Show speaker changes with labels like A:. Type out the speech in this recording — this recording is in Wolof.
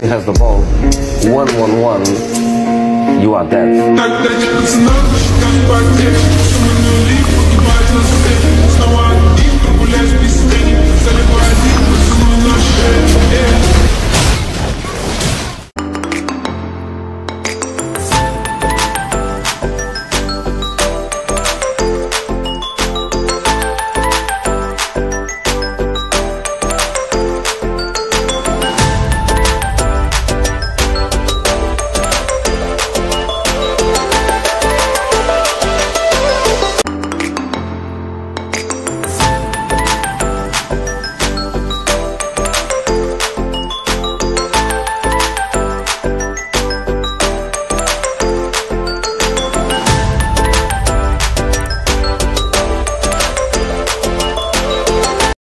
A: He has the ball. 1-1-1. You are dead.
B: Снова один, прогуляюсь без тени. Заливаю один, поцелуй наш.